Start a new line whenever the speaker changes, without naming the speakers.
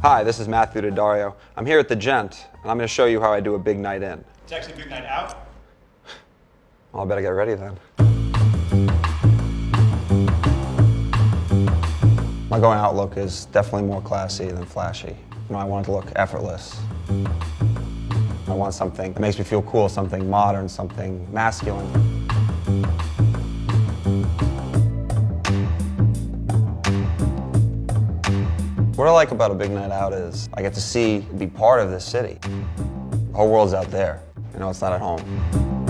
Hi, this is Matthew Daddario. I'm here at the Gent, and I'm going to show you how I do a big night in.
It's actually a big night out.
Well, I better get ready then. My going out look is definitely more classy than flashy. I want it to look effortless. I want something that makes me feel cool, something modern, something masculine. What I like about a big night out is I get to be part of this city. The whole world's out there. It's not at home.